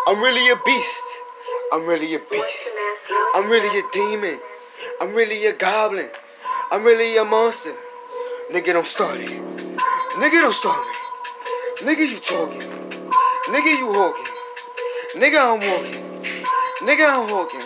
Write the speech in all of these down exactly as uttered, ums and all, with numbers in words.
I'm really a beast. I'm really a beast. I'm really a demon. I'm really a goblin. I'm really a monster. Nigga, don't start it. Nigga, don't start me. Nigga, you talking. Nigga, you walking. Nigga, I'm walking. Nigga, I'm walking.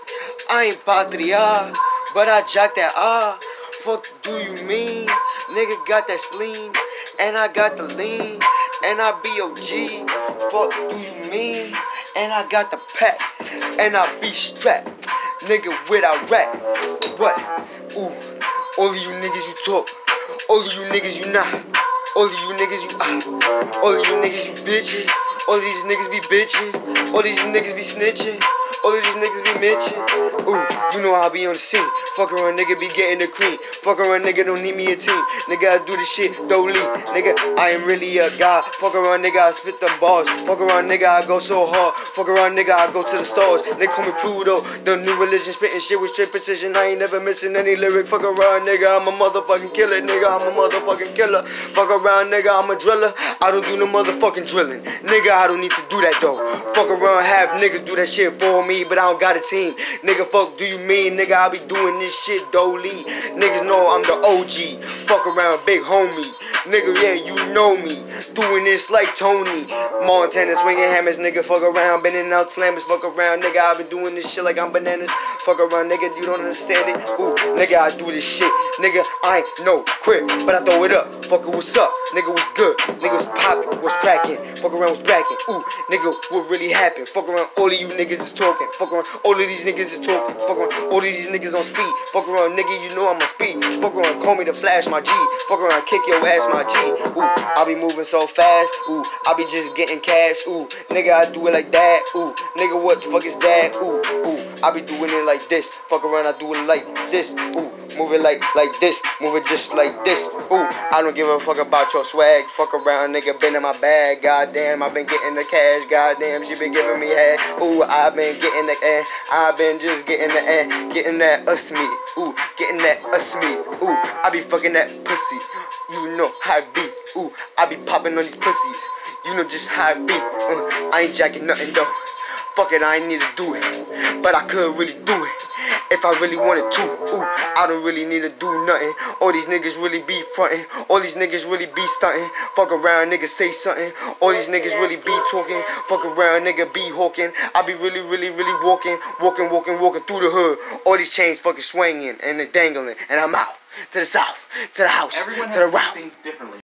I ain't patria, but I jack that ah. Fuck do you mean? Nigga got that spleen, and I got the lean, and I be O G. Fuck do you mean? And I got the pack, and I be strapped. Nigga without rap. What? Ooh. All of you niggas you talk. All of you niggas you not. All of you niggas you ah. All of you niggas you bitches. All of these niggas be bitching. All these niggas be snitching. All of these niggas be mentioned. Ooh, you know how I be on the scene. Fuck around, nigga be getting the cream. Fuck around, nigga don't need me a team. Nigga, I do this shit, don't leave. Nigga, I am really a god. Fuck around, nigga, I spit the bars. Fuck around, nigga, I go so hard. Fuck around, nigga, I go to the stars. They call me Pluto, the new religion. Spitting shit with straight precision. I ain't never missing any lyric. Fuck around, nigga, I'm a motherfucking killer. Nigga, I'm a motherfucking killer. Fuck around, nigga, I'm a driller. I don't do no motherfucking drilling. Nigga, I don't need to do that though. Fuck around, have niggas do that shit for me, but I don't got a team. Nigga, fuck do you mean? Nigga, I be doing this shit dolly. Niggas know I'm the O G. Fuck around, big homie. Nigga, yeah, you know me. Doing this like Tony Montana, swinging hammers. Nigga, fuck around, bending out slammers. Fuck around, nigga, I been doing this shit like I'm bananas. Fuck around, nigga, you don't understand it. Ooh, nigga, I do this shit. Nigga, I ain't no crib, but I throw it up. Fuck it, what's up? Nigga, what's good? Nigga, what's poppin'? What's crackin'? Fuck around, what's brackin'? Ooh, nigga, what really happened? Fuck around, all of you niggas is talking. Fuck around, all of these niggas is talking. Fuck around, all of these niggas on speed. Fuck around, nigga, you know I'm on speed. Fuck around, call me the Flash, my G. Fuck around, kick your ass, my G. Ooh, I be moving so fast. Ooh, I be just getting cash. Ooh, nigga, I do it like that. Ooh, nigga, what the fuck is that? Ooh, ooh, I be doing it like this. Fuck around, I do it like this. Ooh, move it like like this. Move it just like this. Ooh, I don't give a fuck about your swag. Fuck around, nigga, been in my bag. Goddamn, I been getting the cash. Goddamn, she been giving me head. Ooh, I been getting the eh. I been just getting the eh. Getting that us me. Ooh, getting that us me. Ooh, I be fucking that pussy. You know how it be. Ooh, I be popping on these pussies. You know just how it be. Uh, I ain't jacking nothing though. Fuck it, I ain't need to do it. But I could really do it if I really wanted to. Ooh, I don't really need to do nothing. All these niggas really be frontin'. All these niggas really be stuntin'. Fuck around, niggas say something. All these niggas really be talking. Fuck around, nigga be hawking. I be really, really, really walking, walking, walking, walking through the hood. All these chains fucking swinging and they dangling, and I'm out to the south, to the house, Everyone to the has route. things differently.